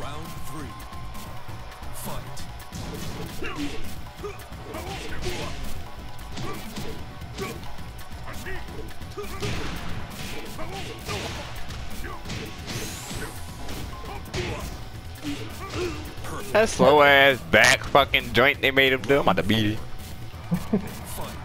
Round 3. Fight. That slow ass back fucking joint they made him do. I'm about to beat it. Fight.